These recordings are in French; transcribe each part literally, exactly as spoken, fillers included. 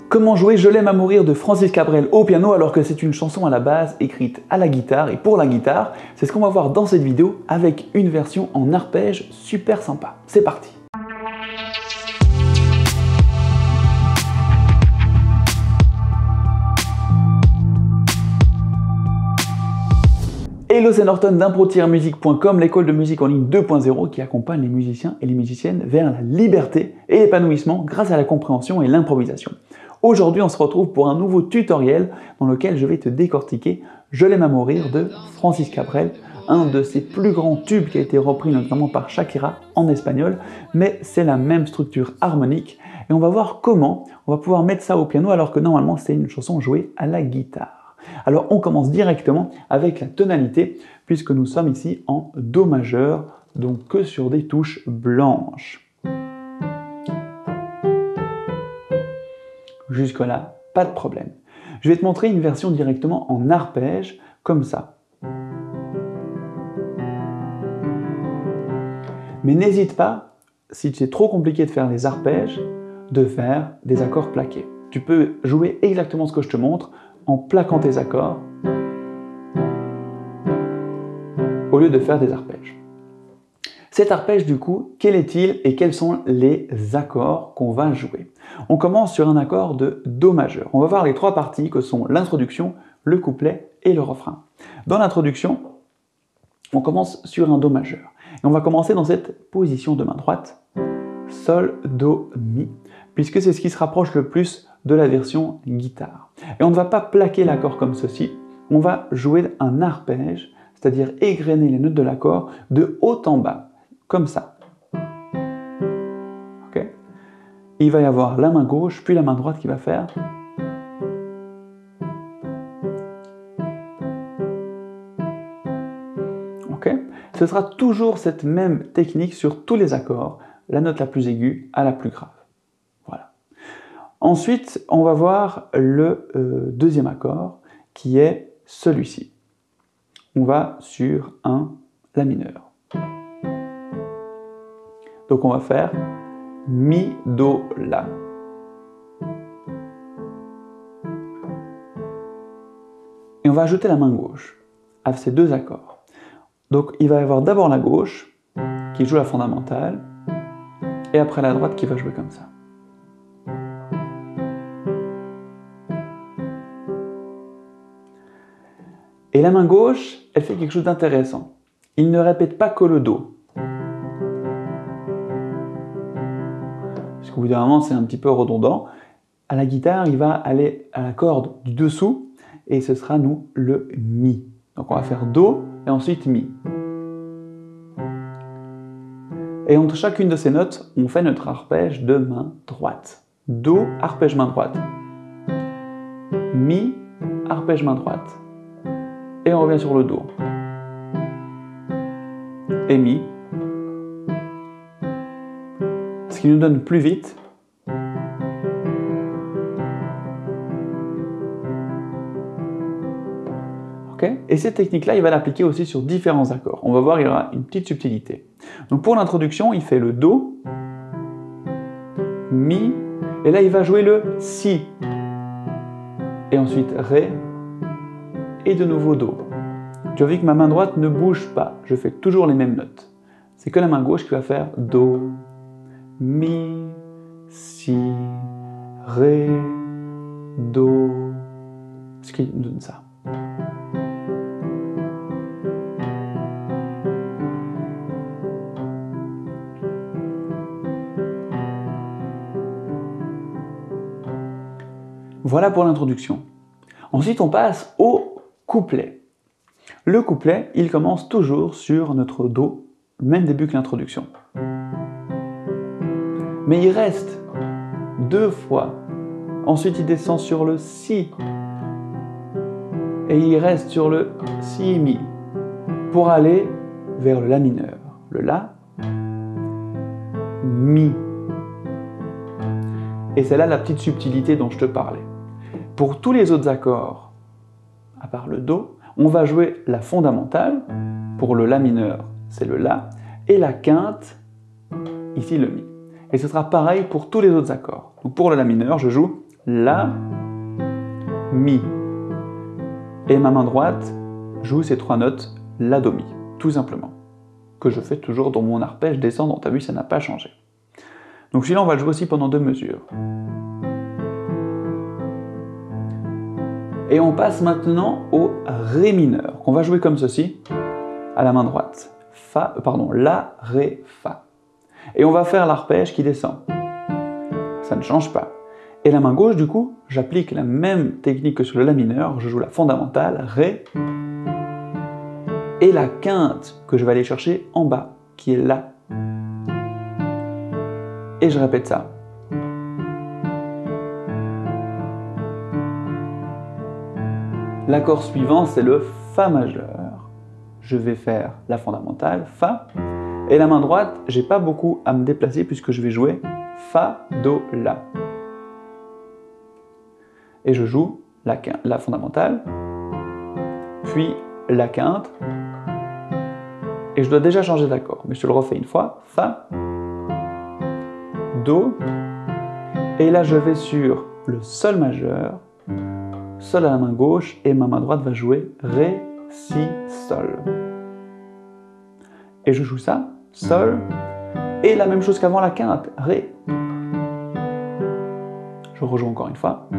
Comment jouer Je l'aime à mourir de Francis Cabrel au piano alors que c'est une chanson à la base écrite à la guitare et pour la guitare? C'est ce qu'on va voir dans cette vidéo avec une version en arpège super sympa. C'est parti! Hello, c'est Norton d'impro tiret musique point com, l'école de musique en ligne deux point zéro qui accompagne les musiciens et les musiciennes vers la liberté et l'épanouissement grâce à la compréhension et l'improvisation. Aujourd'hui, on se retrouve pour un nouveau tutoriel dans lequel je vais te décortiquer Je l'aime à mourir de Francis Cabrel, un de ses plus grands tubes qui a été repris notamment par Shakira en espagnol, mais c'est la même structure harmonique et on va voir comment on va pouvoir mettre ça au piano alors que normalement c'est une chanson jouée à la guitare. Alors on commence directement avec la tonalité puisque nous sommes ici en Do majeur, donc que sur des touches blanches. Jusque là, pas de problème. Je vais te montrer une version directement en arpège, comme ça. Mais n'hésite pas, si c'est trop compliqué de faire les arpèges, de faire des accords plaqués. Tu peux jouer exactement ce que je te montre, en plaquant tes accords au lieu de faire des arpèges. Cet arpège du coup, quel est-il et quels sont les accords qu'on va jouer? On commence sur un accord de Do majeur. On va voir les trois parties que sont l'introduction, le couplet et le refrain. Dans l'introduction, on commence sur un Do majeur. Et on va commencer dans cette position de main droite, Sol, Do, Mi, puisque c'est ce qui se rapproche le plus de la version guitare. Et on ne va pas plaquer l'accord comme ceci, on va jouer un arpège, c'est-à-dire égrener les notes de l'accord de haut en bas, comme ça. Okay. Il va y avoir la main gauche, puis la main droite qui va faire. Okay. Ce sera toujours cette même technique sur tous les accords, la note la plus aiguë à la plus grave. Ensuite, on va voir le euh, deuxième accord, qui est celui-ci. On va sur un La mineur. Donc on va faire Mi, Do, La. Et on va ajouter la main gauche à ces deux accords. Donc il va y avoir d'abord la gauche, qui joue la fondamentale, et après la droite qui va jouer comme ça. Et la main gauche, elle fait quelque chose d'intéressant. Il ne répète pas que le Do. Parce qu'au bout d'un moment, c'est un petit peu redondant. À la guitare, il va aller à la corde du dessous, et ce sera, nous, le Mi. Donc on va faire Do, et ensuite Mi. Et entre chacune de ces notes, on fait notre arpège de main droite. Do, arpège main droite. Mi, arpège main droite. Et on revient sur le Do. Et Mi. Ce qui nous donne plus vite. Okay. Et cette technique-là, il va l'appliquer aussi sur différents accords. On va voir, il y aura une petite subtilité. Donc pour l'introduction, il fait le Do, Mi, et là il va jouer le Si. Et ensuite Ré, et de nouveau Do. Tu as vu que ma main droite ne bouge pas, je fais toujours les mêmes notes. C'est que la main gauche qui va faire Do, Mi, Si, Ré, Do, ce qui nous donne ça. Voilà pour l'introduction. Ensuite, on passe au couplet. Le couplet, il commence toujours sur notre Do, même début que l'introduction. Mais il reste deux fois. Ensuite, il descend sur le Si. Et il reste sur le Si, Mi. Pour aller vers le La mineur. Le La, Mi. Et c'est là la petite subtilité dont je te parlais. Pour tous les autres accords, à part le Do, on va jouer la fondamentale, pour le La mineur, c'est le La, et la quinte, ici le Mi. Et ce sera pareil pour tous les autres accords. Donc pour le La mineur, je joue La, Mi. Et ma main droite joue ces trois notes, La, Do, Mi, tout simplement. Que je fais toujours dans mon arpège descendant, t'as vu, ça n'a pas changé. Donc celui-là, on va le jouer aussi pendant deux mesures. Et on passe maintenant au Ré mineur, qu'on va jouer comme ceci, à la main droite. Fa, pardon, La, Ré, Fa. Et on va faire l'arpège qui descend. Ça ne change pas. Et la main gauche, du coup, j'applique la même technique que sur le La mineur, je joue la fondamentale, Ré, et la quinte que je vais aller chercher en bas, qui est La. Et je répète ça. L'accord suivant, c'est le Fa majeur. Je vais faire la fondamentale, Fa. Et la main droite, j'ai pas beaucoup à me déplacer puisque je vais jouer Fa, Do, La. Et je joue la, la fondamentale, puis la quinte. Et je dois déjà changer d'accord, mais je te le refais une fois. Fa, Do. Et là, je vais sur le Sol majeur. Sol à la main gauche et ma main droite va jouer Ré, Si, Sol. Et je joue ça, Sol, et la même chose qu'avant la quinte, Ré. Je rejoue encore une fois.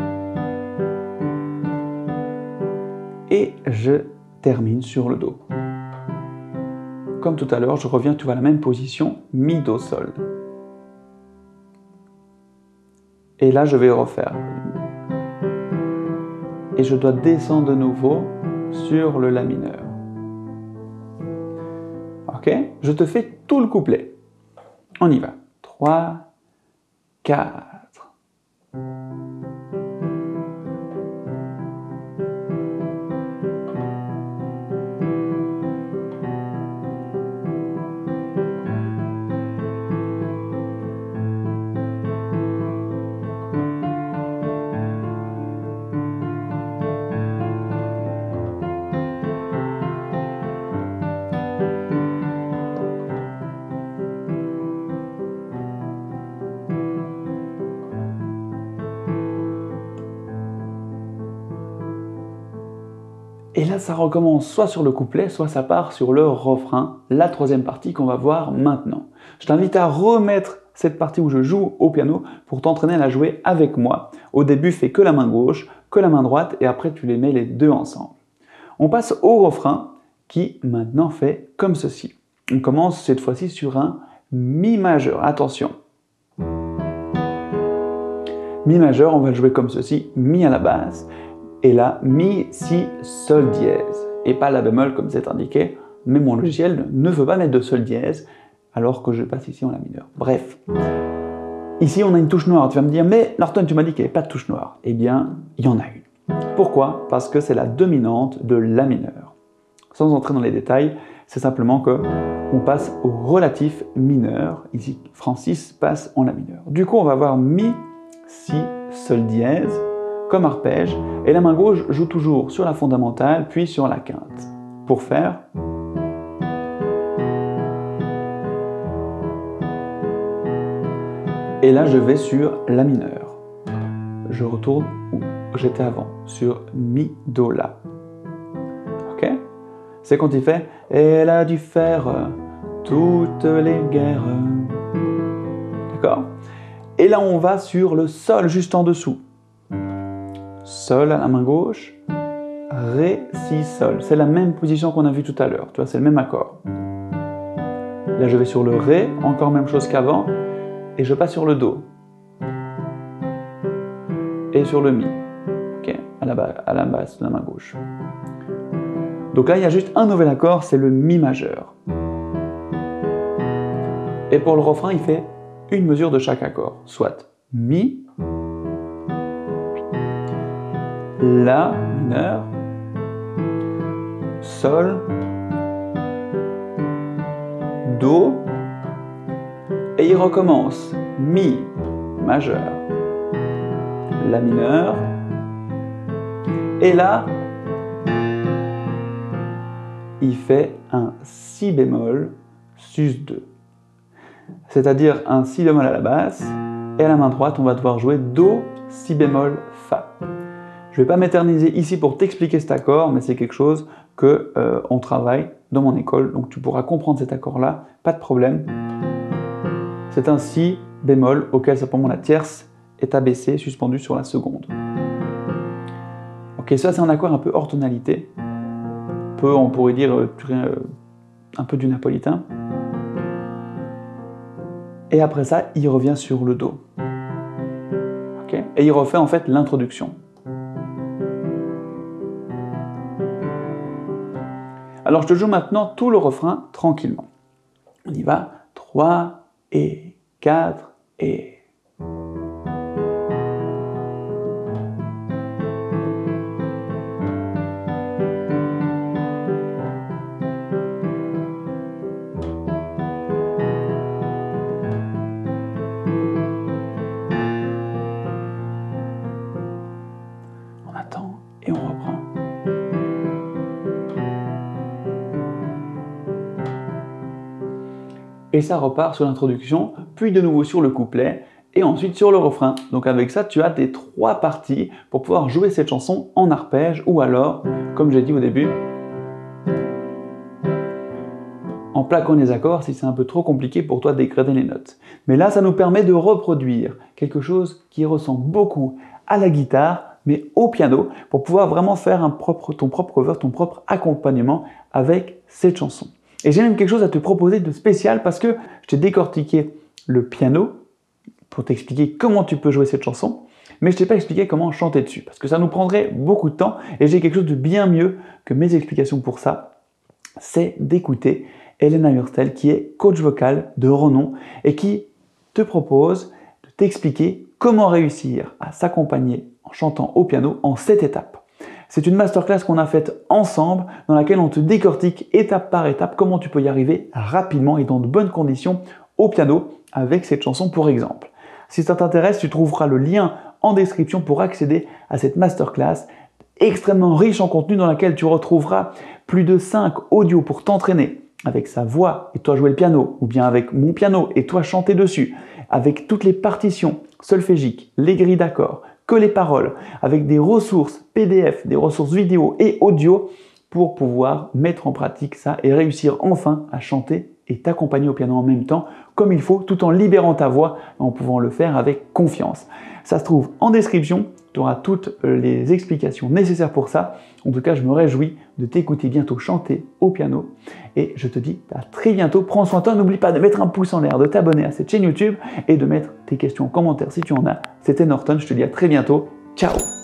Et je termine sur le Do. Comme tout à l'heure, je reviens, tu vois, à la même position, Mi, Do, Sol. Et là, je vais refaire. Et je dois descendre de nouveau sur le La mineur. Ok? Je te fais tout le couplet. On y va. trois, quatre. Et là, ça recommence soit sur le couplet, soit ça part sur le refrain, la troisième partie qu'on va voir maintenant. Je t'invite à remettre cette partie où je joue au piano pour t'entraîner à la jouer avec moi. Au début, fais que la main gauche, que la main droite, et après tu les mets les deux ensemble. On passe au refrain qui maintenant fait comme ceci. On commence cette fois-ci sur un Mi majeur. Attention. Mi majeur, on va le jouer comme ceci, Mi à la basse. Et là, Mi, Si, Sol dièse. Et pas La bémol comme c'est indiqué, mais mon logiciel ne veut pas mettre de Sol dièse, alors que je passe ici en La mineur. Bref. Ici, on a une touche noire. Tu vas me dire, mais Norton, tu m'as dit qu'il n'y avait pas de touche noire. Eh bien, il y en a une. Pourquoi? Parce que c'est la dominante de La mineur. Sans entrer dans les détails, c'est simplement que on passe au relatif mineur. Ici, Francis passe en La mineur. Du coup, on va avoir Mi, Si, Sol dièse, comme arpège, et la main gauche joue toujours sur la fondamentale, puis sur la quinte. Pour faire... Et là, je vais sur La mineur. Je retourne où j'étais avant, sur Mi, Do, La. Ok? C'est quand il fait « Elle a dû faire toutes les guerres ». D'accord? Et là, on va sur le Sol, juste en dessous. Sol à la main gauche, Ré, Si, Sol. C'est la même position qu'on a vue tout à l'heure, tu vois, c'est le même accord. Là, je vais sur le Ré, encore même chose qu'avant, et je passe sur le Do. Et sur le Mi, ok, à la, base, à la basse de la main gauche. Donc là, il y a juste un nouvel accord, c'est le Mi majeur. Et pour le refrain, il fait une mesure de chaque accord, soit Mi, La mineur, Sol, Do, et il recommence Mi majeur, La mineur, et là, il fait un Si bémol sus deux, c'est-à-dire un Si bémol à la basse, et à la main droite, on va devoir jouer Do, si bémol, fa. Je ne vais pas m'éterniser ici pour t'expliquer cet accord, mais c'est quelque chose que euh, on travaille dans mon école, donc tu pourras comprendre cet accord-là, pas de problème. C'est un si bémol auquel simplement la tierce est abaissée, suspendue sur la seconde. Ok, ça c'est un accord un peu hors tonalité, un peu, on pourrait dire euh, un peu du napolitain. Et après ça, il revient sur le do. Okay, et il refait en fait l'introduction. Alors je te joue maintenant tout le refrain tranquillement. On y va. trois et quatre et... On attend et on reprend. Et ça repart sur l'introduction, puis de nouveau sur le couplet, et ensuite sur le refrain. Donc avec ça, tu as tes trois parties pour pouvoir jouer cette chanson en arpège, ou alors, comme j'ai dit au début, en plaquant les accords si c'est un peu trop compliqué pour toi d'écraser les notes. Mais là, ça nous permet de reproduire quelque chose qui ressemble beaucoup à la guitare, mais au piano, pour pouvoir vraiment faire un propre, ton propre cover, ton propre accompagnement avec cette chanson. Et j'ai même quelque chose à te proposer de spécial parce que je t'ai décortiqué le piano pour t'expliquer comment tu peux jouer cette chanson, mais je t'ai pas expliqué comment chanter dessus parce que ça nous prendrait beaucoup de temps et j'ai quelque chose de bien mieux que mes explications pour ça, c'est d'écouter Elena Hurstel qui est coach vocal de renom et qui te propose de t'expliquer comment réussir à s'accompagner en chantant au piano en sept étapes. C'est une masterclass qu'on a faite ensemble dans laquelle on te décortique étape par étape comment tu peux y arriver rapidement et dans de bonnes conditions au piano avec cette chanson pour exemple. Si ça t'intéresse, tu trouveras le lien en description pour accéder à cette masterclass extrêmement riche en contenu dans laquelle tu retrouveras plus de cinq audios pour t'entraîner avec sa voix et toi jouer le piano ou bien avec mon piano et toi chanter dessus, avec toutes les partitions solfégiques, les grilles d'accords, que les paroles, avec des ressources P D F, des ressources vidéo et audio pour pouvoir mettre en pratique ça et réussir enfin à chanter et t'accompagner au piano en même temps comme il faut, tout en libérant ta voix en pouvant le faire avec confiance. Ça se trouve en description, tu auras toutes les explications nécessaires pour ça. En tout cas, je me réjouis de t'écouter bientôt chanter au piano et je te dis à très bientôt. Prends soin de toi, n'oublie pas de mettre un pouce en l'air, de t'abonner à cette chaîne YouTube et de mettre tes questions en commentaire si tu en as. C'était Norton, je te dis à très bientôt. Ciao!